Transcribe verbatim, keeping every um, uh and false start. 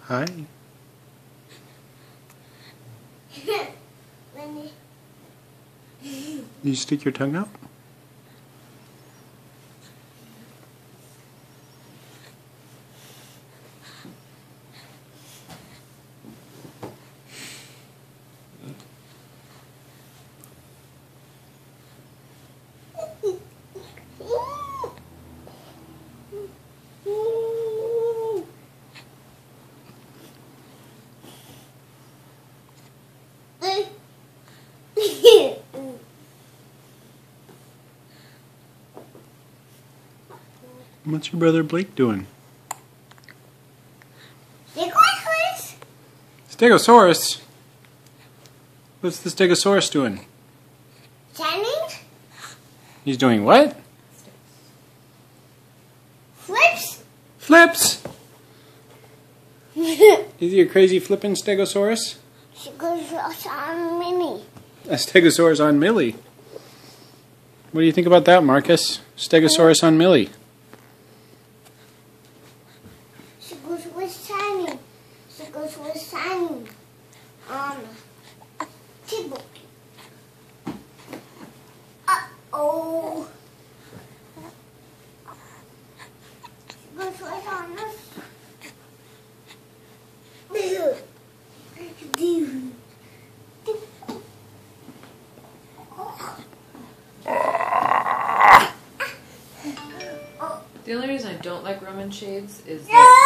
Hi. You stick your tongue out? What's your brother Blake doing? Stegosaurus? Stegosaurus? What's the Stegosaurus doing? Shining? He's doing what? Flips? Flips! Is he a crazy flippin' Stegosaurus? Stegosaurus on Mini. A Stegosaurus on Millie. What do you think about that, Marcus? Stegosaurus on Millie. Stegosaurus shining. Stegosaurus shining on table. Uh-oh. Stegosaurus on us. The only reason I don't like Roman shades is that